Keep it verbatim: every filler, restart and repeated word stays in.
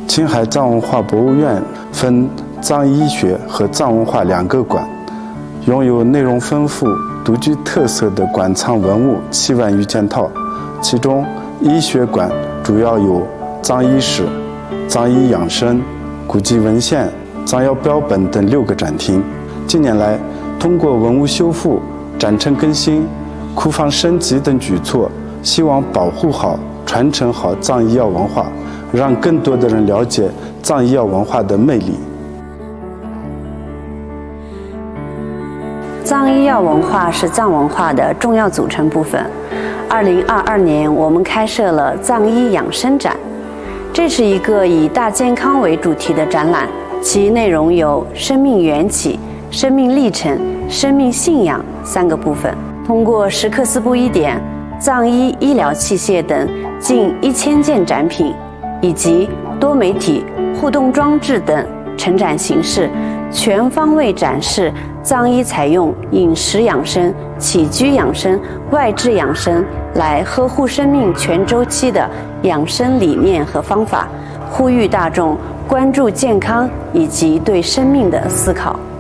青海藏文化博物院分藏医学和藏文化两个馆，拥有内容丰富、独具特色的馆藏文物七万余件套。其中，医学馆主要有藏医史、藏医养生、古籍文献、藏药标本等六个展厅。近年来，通过文物修复、展陈更新、库房升级等举措，希望保护好、传承好藏医药文化，让更多的人了解藏医药文化的魅力。 藏医药文化是藏文化的重要组成部分。二零二二年，我们开设了藏医养生展，这是一个以大健康为主题的展览，其内容有生命缘起、生命历程、生命信仰三个部分。通过石刻丝布一点、藏医医疗器械等近一千件展品，以及多媒体互动装置等陈展形式，全方位展示藏医采用饮食养生、起居养生、外治养生来呵护生命全周期的养生理念和方法，呼吁大众关注健康以及对生命的思考。